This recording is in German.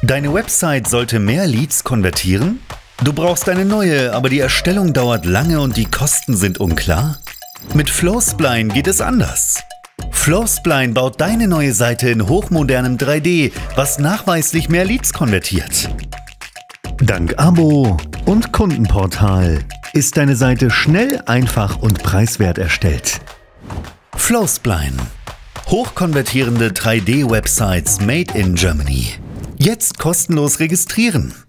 Deine Website sollte mehr Leads konvertieren? Du brauchst eine neue, aber die Erstellung dauert lange und die Kosten sind unklar? Mit Flowspline geht es anders. Flowspline baut deine neue Seite in hochmodernem 3D, was nachweislich mehr Leads konvertiert. Dank Abo und Kundenportal ist deine Seite schnell, einfach und preiswert erstellt. Flowspline. Hochkonvertierende 3D-Websites made in Germany. Jetzt kostenlos registrieren.